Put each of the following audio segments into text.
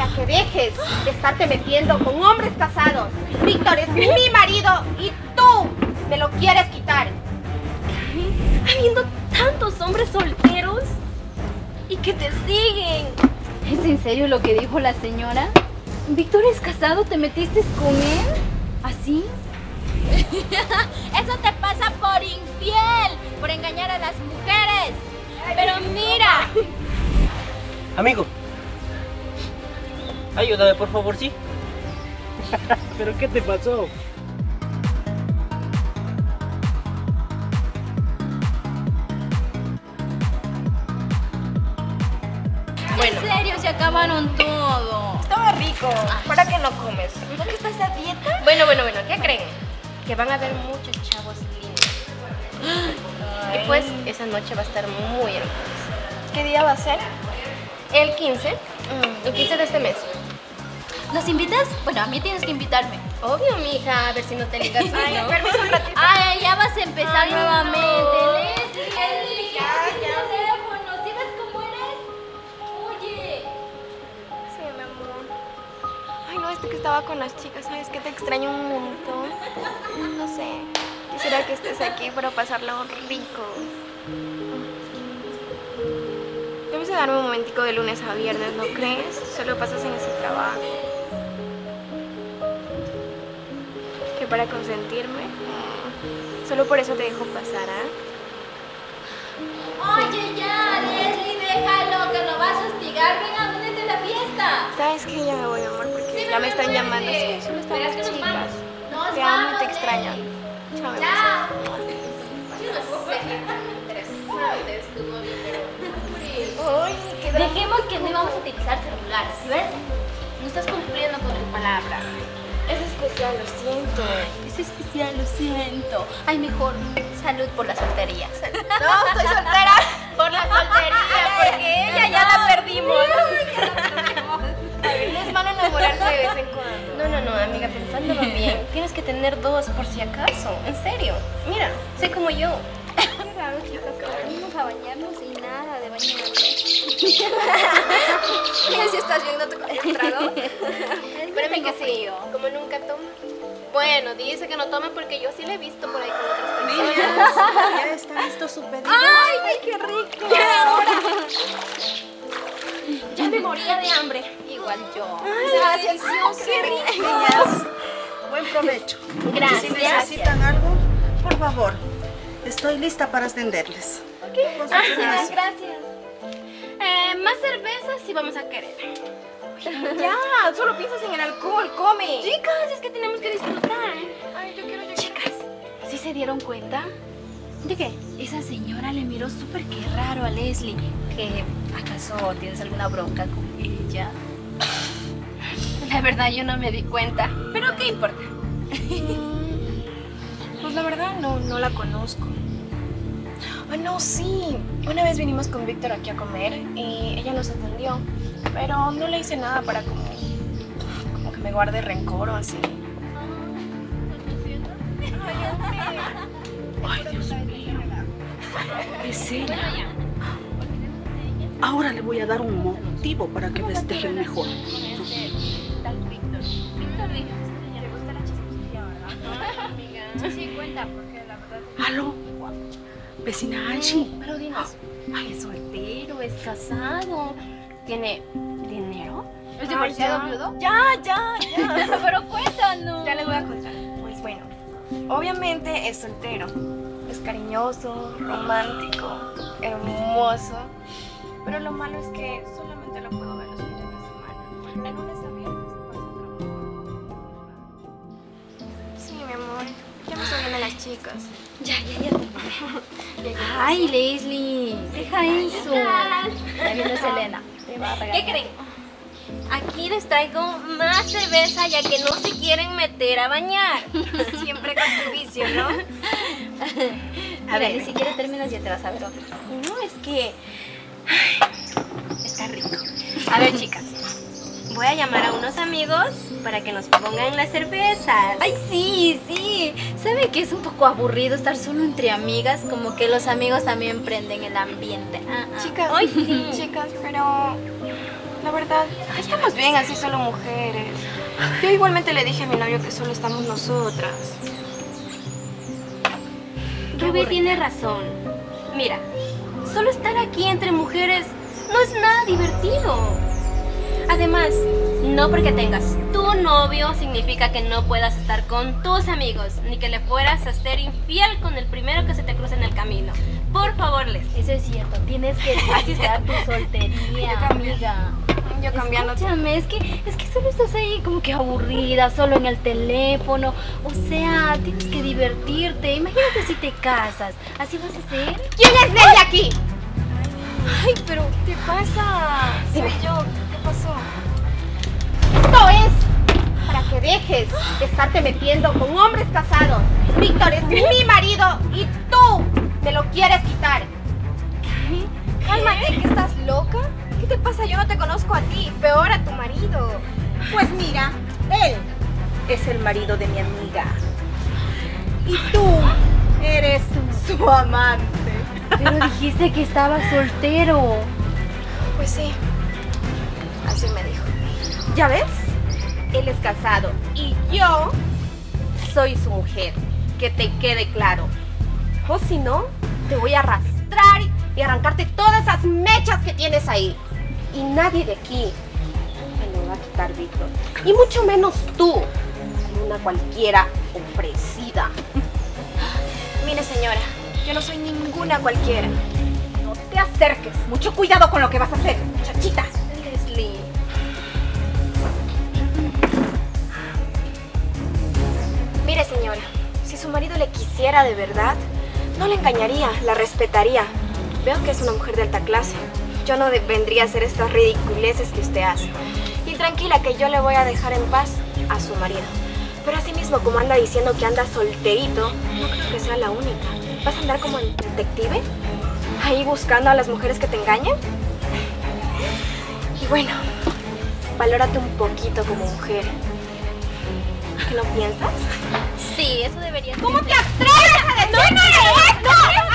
que dejes de estarte metiendo con hombres casados. Víctor es mi marido y tú me lo quieres quitar. ¿Qué? Habiendo tantos hombres solteros y que te siguen. ¿Es en serio lo que dijo la señora? ¿Víctor es casado? ¿Te metiste con él? ¿Así? Eso te pasa por infiel, por engañar a las mujeres. Pero mira. Amigo, ayúdame por favor, ¿sí? ¿Pero qué te pasó? Bueno. En serio, se acabaron todo. Estaba rico. ¿Para qué no comes? ¿No que estás a dieta? Bueno, ¿qué creen? Que van a haber muchos chavos lindos. Y pues esa noche va a estar muy hermosa. ¿Qué día va a ser? El 15. El 15 de este mes. ¿Nos invitas? Bueno, a mí tienes que invitarme. Obvio, mija, a ver si no te ligas. Ay, permiso un ratito. Ay, ya vas a empezar nuevamente. no. Leslie, Ya. teléfono, ¿sí ves cómo eres? Oye. Sí, mi amor. Ay, no, que estaba con las chicas, ¿sabes qué? Te extraño un montón. No sé, quisiera que estés aquí para pasarlo rico. Debes de darme un momentico de lunes a viernes, ¿no crees? Solo pasas en ese trabajo. Que para consentirme, solo por eso te dejo pasar, Oye, ya, Leslie, déjalo, que lo vas a hostigar. Venga, únete a la fiesta. ¿Sabes qué? Ya me voy, amor, porque ya me están llamando. Sí, solo están las chicas. Te amo y te extraño. Chao, mi amor. Interesante estuvo, pero... Ay, qué Dejemos que no íbamos a utilizar celulares, ¿sí ves? No estás cumpliendo con tu palabra. Es especial, lo siento. Es especial, lo siento. Ay, mejor salud por la soltería. No, estoy soltera. Por la soltería, porque ella ya la perdimos. No es malo enamorarse de vez en cuando. No, amiga, pensándolo bien. Tienes que tener dos por si acaso. En serio. Mira, sé como yo. Qué raro, chicas, que venimos a bañarnos y nada de bañarnos. Mira si estás viendo tu trago. Espérame que sí, como nunca toma. Bueno, dice que no tome porque yo sí le he visto por ahí con otras personas. Ya está listo su pedido. ¡Ay, qué rico! Ya me moría de hambre. Igual yo. Gracias, qué rico. Niñas, buen provecho. Gracias. Si necesitan algo, por favor, estoy lista para atenderles. Gracias. Más cervezas si vamos a querer. Ya, solo piensas en el alcohol, come. Chicas, es que tenemos que disfrutar. Ay, yo quiero llegar. Chicas, ¿sí se dieron cuenta? ¿De qué? Esa señora le miró súper que raro a Leslie. ¿Que acaso tienes alguna bronca con ella? La verdad yo no me di cuenta. Pero ¿qué importa? Pues la verdad no la conozco. Ah, no, sí. Una vez vinimos con Víctor aquí a comer y ella nos atendió. Pero no le hice nada para como que me guarde rencor o así. Ay, Dios mío. Es ella. Ahora le voy a dar un motivo para que festejen mejor. ¿Aló? Vecina Angie. Pero dinos, ay, es soltero, es casado, tiene dinero. ¿Es divorciado, viudo? Ya. Pero cuéntanos. Ya les voy a contar. Pues bueno, obviamente es soltero. Es cariñoso, romántico, hermoso. Pero lo malo es que solamente lo puedo ver los fines de semana. De lunes a viernes pasa trabajo. Sí, mi amor. Ya me están viendo las chicas. Ya terminé. Ay, Leslie, deja eso. Ya viene Selena. Te va a regañar. ¿Qué creen? Aquí les traigo más cerveza ya que no se quieren meter a bañar. Siempre con tu vicio, ¿no? A ver, ni siquiera terminas y ya te vas a ver otra. No, es que Está rico. a ver, chicas, voy a llamar a unos amigos para que nos pongan las cervezas. Ay, sí. ¿Sabe que es un poco aburrido estar solo entre amigas? Como que los amigos también prenden el ambiente. Chicas, Ay, sí. chicas, pero la verdad verdad, estamos bien así solo mujeres. Yo igualmente le dije a mi novio que solo estamos nosotras. Ruby tiene razón. Mira, solo estar aquí entre mujeres no es nada divertido. Además, no porque tengas tu novio significa que no puedas estar con tus amigos, ni que le fueras a ser infiel con el primero que se te cruce en el camino. Por favor, Leslie. Eso es cierto, tienes que disfrutar tu soltería, amiga. Yo cambiando. Escúchame, es que solo estás ahí como que aburrida, solo en el teléfono. O sea, tienes que divertirte. Imagínate si te casas. ¿Así vas a hacer? ¿Quién es Leslie aquí? Ay, pero ¿qué pasa? Soy yo. ¿Qué pasó? Esto es para que dejes de estarte metiendo con hombres casados. Víctor es mi marido y tú me lo quieres quitar. Cálmate, ¿que estás loca? ¿Qué te pasa? Yo no te conozco a ti, peor a tu marido. Pues mira, él es el marido de mi amiga. Y tú eres su amante. Pero dijiste que estabas soltero. Pues sí, así me dijo. ¿Ya ves? Él es casado y yo soy su mujer. Que te quede claro. O si no, te voy a arrastrar y arrancarte todas esas mechas que tienes ahí. Y nadie de aquí me lo va a quitar, Víctor. Y mucho menos tú, una cualquiera ofrecida. Mire, señora, yo no soy ninguna cualquiera. No te acerques. Mucho cuidado con lo que vas a hacer, muchachita. Leslie. Mire, señora, si su marido le quisiera de verdad, no le engañaría, la respetaría. Veo que es una mujer de alta clase. Yo no vendría a hacer estas ridiculeces que usted hace. Y tranquila que yo le voy a dejar en paz a su marido. Pero asimismo, como anda diciendo que anda solterito, no creo que sea la única. ¿Vas a andar como el detective? Ahí buscando a las mujeres que te engañen. Y bueno, valórate un poquito como mujer. ¿Qué no piensas? Sí, eso debería ser. ¿Cómo te atreves a decirme esto?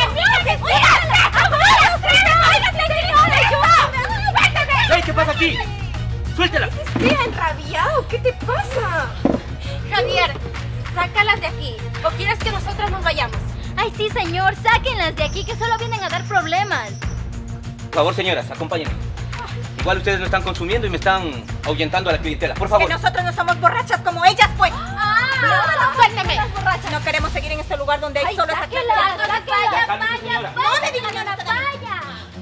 ¡Ey! ¿Qué pasa aquí? ¡Suéltela! ¿Estás enrabiado? ¿Qué te pasa? Javier, sácalas de aquí. ¿O quieres que nosotras nos vayamos? Ay, sí, señor, sáquenlas de aquí que solo vienen a dar problemas. Por favor, señoras, acompáñenme. Igual ustedes no están consumiendo y me están ahuyentando a la clientela. Por favor. Que nosotros no somos borrachas como ellas, pues. No, suéltame. No queremos seguir en este lugar donde hay solo esa clase. Cálmese, señora. No me digas nada. ¡Vaya!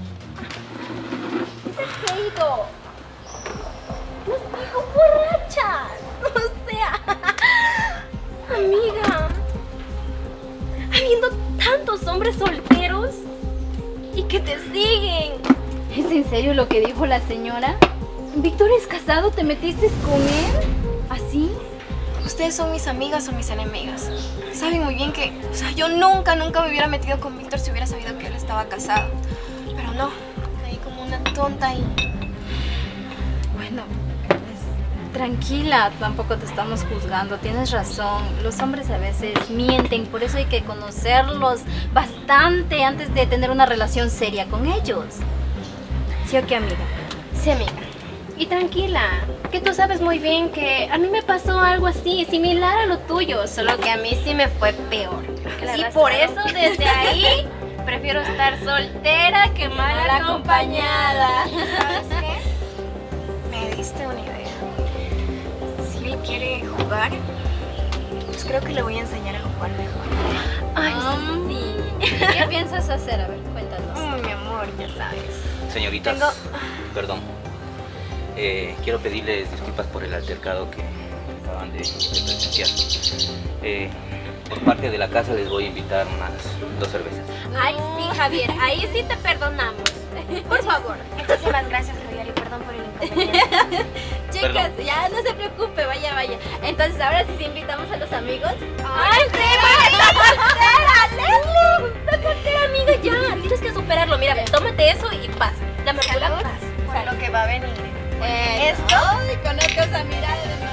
¿Qué he ido? ¡Nos dijo borrachas! O sea... Amiga... Habiendo tantos hombres solteros y que te siguen. ¿Es en serio lo que dijo la señora? ¿Víctor es casado? ¿Te metiste con él? ¿Así? Ustedes son mis amigas o mis enemigas. Saben muy bien que, yo nunca me hubiera metido con Víctor si hubiera sabido que él estaba casado. Pero no, caí como una tonta y... Bueno, pues, tranquila, tampoco te estamos juzgando, tienes razón. Los hombres a veces mienten, por eso hay que conocerlos bastante antes de tener una relación seria con ellos. ¿Sí o qué, amiga? Sí, amiga. Y tranquila, que tú sabes muy bien que a mí me pasó algo así, similar a lo tuyo, solo que a mí sí me fue peor. Y por eso desde ahí prefiero estar soltera que mal acompañada. ¿Sabes qué? Me diste una idea. Si él quiere jugar, pues creo que le voy a enseñar a jugar mejor. Ay, sí. ¿Qué piensas hacer? A ver, cuéntanos. Mi amor, ya sabes. Señoritas, Tengo- perdón. Quiero pedirles disculpas por el altercado que acaban de presenciar. Por parte de la casa les voy a invitar unas 2 cervezas. Ay, sí, Javier, ahí sí te perdonamos. Por favor. Muchísimas gracias, Javier, y perdón por el inconveniente. Chicas, Perdón. ya no se preocupe, vaya. Entonces, ahora sí invitamos a los amigos. ¡Ay, sí! ¡Está soltera, Leslie! ¡Está soltera, amiga! Ya, tienes que superarlo. Mira, tómate eso y pasa. La amargura Salud pasa. por lo que va a venir. Esto. Ay, conozco esa mirada de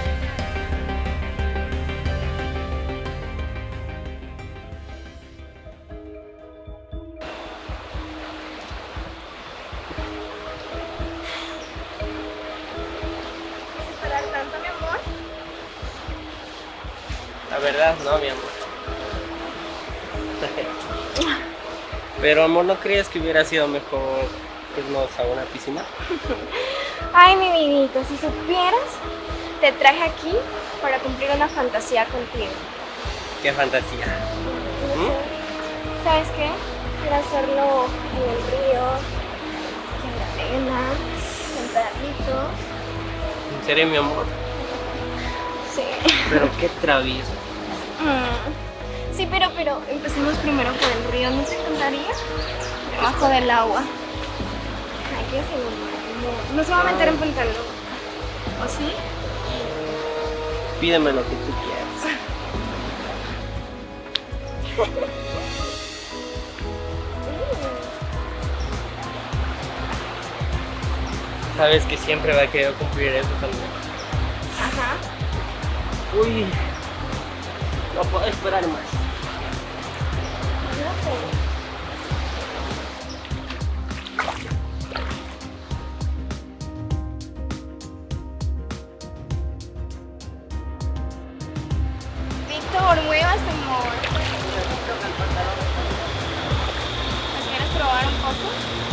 La verdad, no, mi amor. Pero, amor, ¿no crees que hubiera sido mejor irnos a una piscina? Ay, mi vidito, si supieras, te traje aquí para cumplir una fantasía contigo. ¡Qué fantasía! ¿Sabes qué? Quiero hacerlo en el río, en la arena, sentaditos. ¿En serio, mi amor? Sí. Pero qué travieso. Sí, pero empecemos primero por el río, ¿no te encantaría? Debajo del agua. Ay, qué seguro. No se va a meter en pantalón. ¿O sí? Pídeme lo que tú quieras. Sabes que siempre me ha querido cumplir eso también. Ajá. Uy, no puedo esperar más. No sé. Víctor, muevas, amor. ¿Quieres probar un poco?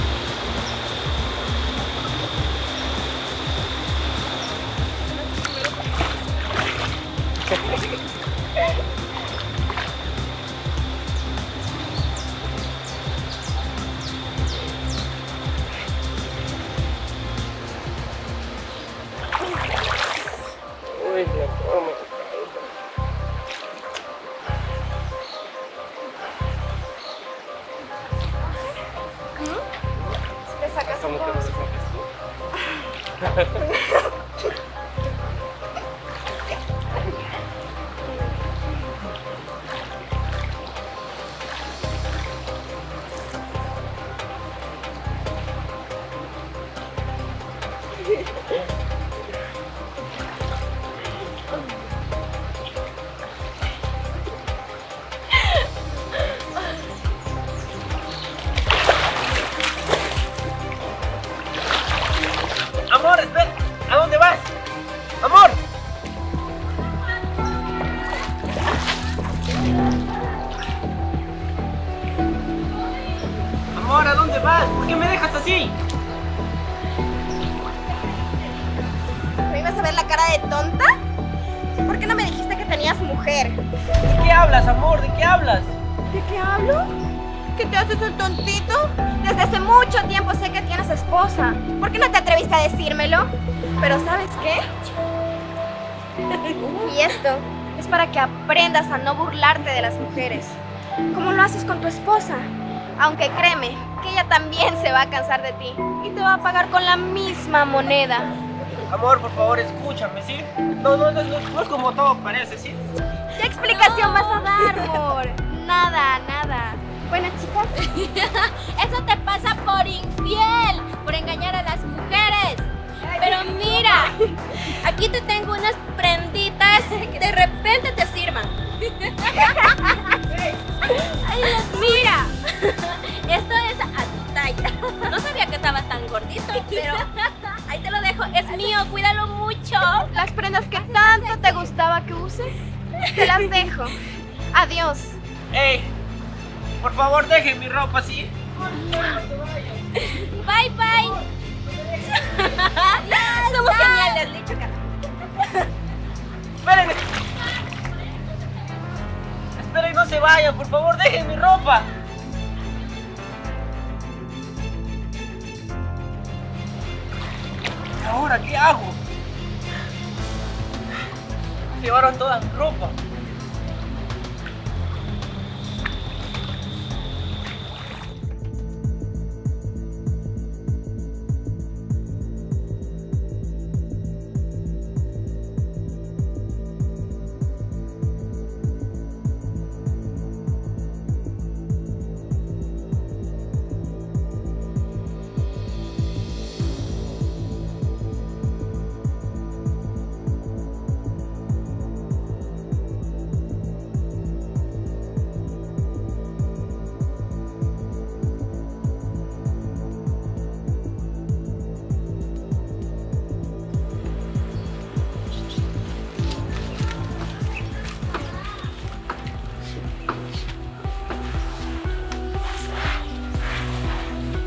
Uy, no puedo más. Te sacas un ¿Cómo que poco. me sacas tú? Amor, espera. ¿A dónde vas? Amor. Amor, ¿a dónde vas? ¿Por qué me dejas así? ¿Me ibas a ver la cara de tonta? ¿Por qué no me dijiste que tenías mujer? ¿De qué hablas, amor? ¿De qué hablas? ¿De qué hablo? ¿Que te haces el tontito? Desde hace mucho tiempo sé que tienes esposa. ¿Por qué no te atreviste a decírmelo? Pero ¿sabes qué? Y esto es para que aprendas a no burlarte de las mujeres, como lo haces con tu esposa. Aunque créeme, que ella también se va a cansar de ti y te va a pagar con la misma moneda. Amor, por favor, escúchame, ¿sí? No es como todo parece, ¿sí? ¿Qué explicación vas a dar, amor? Nada, nada. Bueno, chicas, Eso te pasa por infiel, por engañar a las mujeres. Pero mira, aquí te tengo unas prenditas que de repente te sirvan. Ay, mira, esto es a tu talla. No sabía que estabas tan gordito, pero ahí te lo dejo. Es mío, cuídalo mucho. las prendas que tanto te gustaba que uses, te las dejo. Adiós. ¡Ey! Por favor, dejen mi ropa, ¿sí? Bye, bye. Somos geniales, dicho cara. ¡Esperen! ¡Esperen, no se vayan! ¡Por favor, dejen mi ropa! ¿Y ahora qué hago? Llevaron toda mi ropa.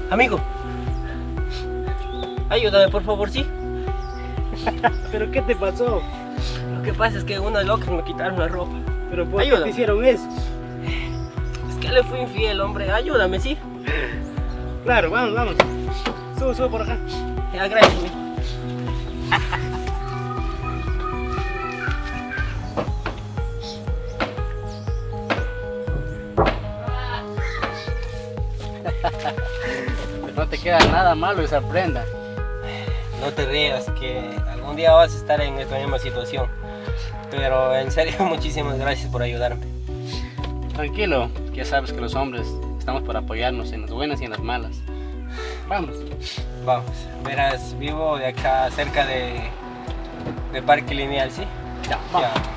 Amigo, ayúdame por favor, ¿sí? ¿Pero qué te pasó? Lo que pasa es que unos locos me quitaron la ropa. ¿Pero por qué Ayúdame. te hicieron eso? Es que le fui infiel, hombre. Ayúdame, ¿sí? Claro, vamos, vamos. Sube por acá. Ya, gracias, amigo. No te queda nada malo esa prenda. No te rías, que algún día vas a estar en esta misma situación. Pero en serio, muchísimas gracias por ayudarme. Tranquilo, que ya sabes que los hombres estamos para apoyarnos en las buenas y en las malas. Vamos. Vamos, verás, vivo de acá cerca de Parque Lineal, ¿sí? Ya, vamos. Ya.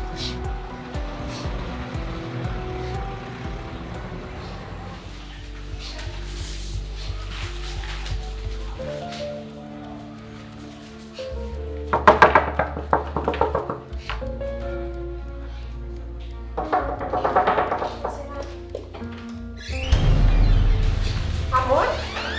¿Amor?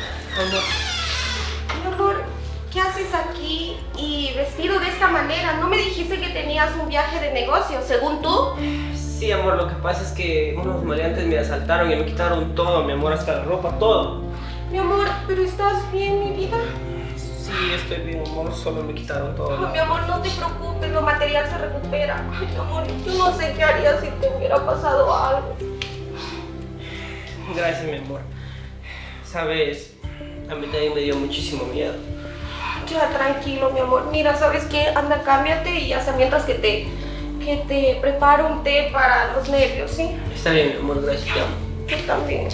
Mi amor, ¿qué haces aquí y vestido de esta manera? ¿No me dijiste que tenías un viaje de negocio, según tú? Sí, amor, lo que pasa es que unos maleantes me asaltaron y me quitaron todo, mi amor, hasta la ropa, todo. Mi amor, ¿pero estás bien, mi vida? Sí, estoy bien, amor, solo me quitaron todo. Ay, mi amor, no te preocupes, lo material se recupera. Ay, mi amor, yo no sé qué haría si te hubiera pasado algo. Gracias, mi amor. Sabes, a mí también me dio muchísimo miedo. Ya, tranquilo, mi amor. Mira, ¿sabes qué? Anda, cámbiate y hasta mientras que te preparo un té para los nervios, ¿sí? Está bien, mi amor, gracias, te amo. Yo también.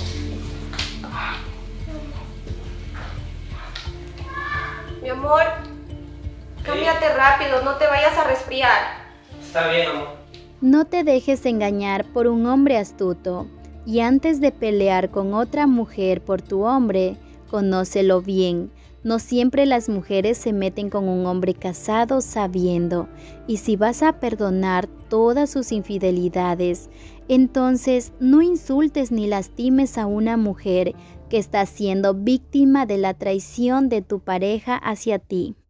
Mi amor, cámbiate rápido, no te vayas a resfriar. Está bien, amor. No te dejes engañar por un hombre astuto, y antes de pelear con otra mujer por tu hombre, conócelo bien. No siempre las mujeres se meten con un hombre casado sabiendo, y si vas a perdonar todas sus infidelidades, entonces no insultes ni lastimes a una mujer que está siendo víctima de la traición de tu pareja hacia ti.